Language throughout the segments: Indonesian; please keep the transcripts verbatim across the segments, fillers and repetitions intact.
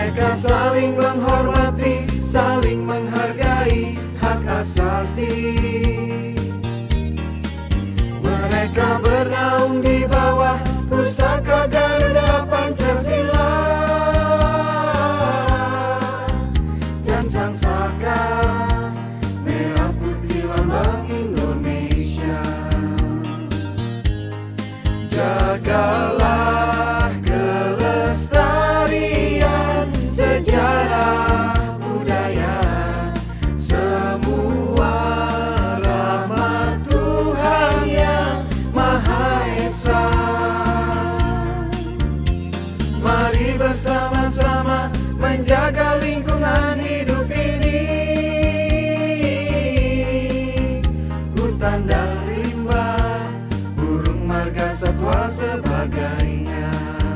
Mereka saling menghormati, saling menghargai hak asasi. Mereka bernaung di bawah pusaka Garuda Pancasila dan sang saka merah putih lambang Indonesia. Jagalah kelestarian sejarah budaya, semua rahmat Tuhan yang Maha Esa. Mari bersama-sama menjaga lingkungan hidup ini, hutan dan rimba, burung marga satwa sebagainya.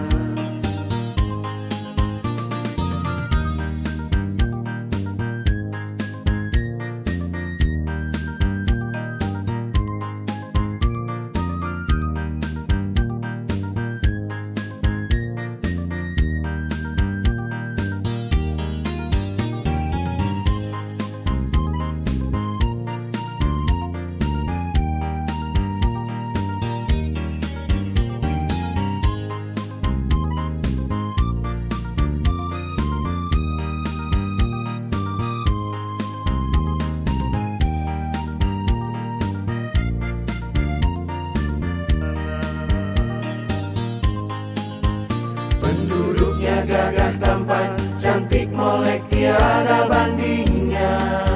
Penduduknya gagah tampan, cantik molek tiada bandingnya.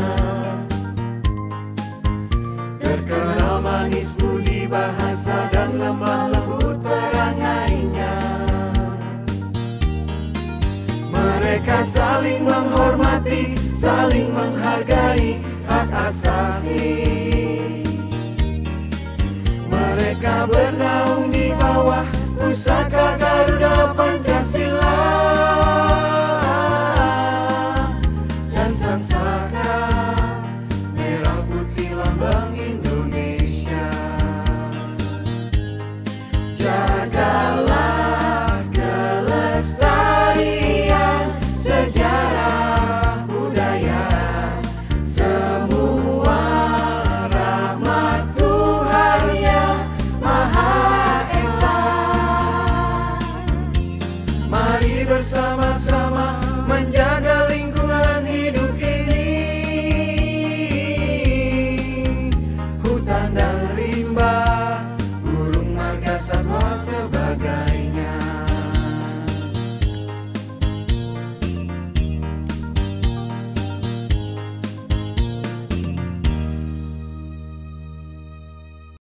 Terkenal manis budi bahasa dan lemah lembut perangainya. Mereka saling menghormati, saling menghargai hak asasi. Mereka bernaung di bawah pusaka Garuda Pancasila